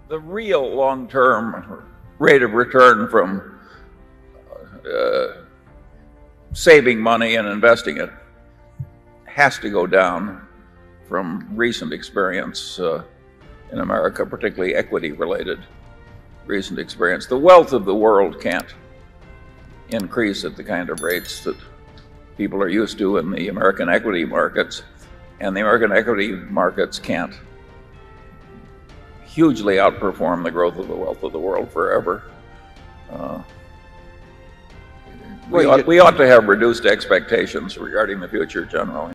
The real long-term rate of return from saving money and investing it has to go down from recent experience in America, particularly equity-related recent experience. The wealth of the world can't increase at the kind of rates that people are used to in the American equity markets, and the American equity markets can't hugely outperform the growth of the wealth of the world forever. We ought to have reduced expectations regarding the future generally.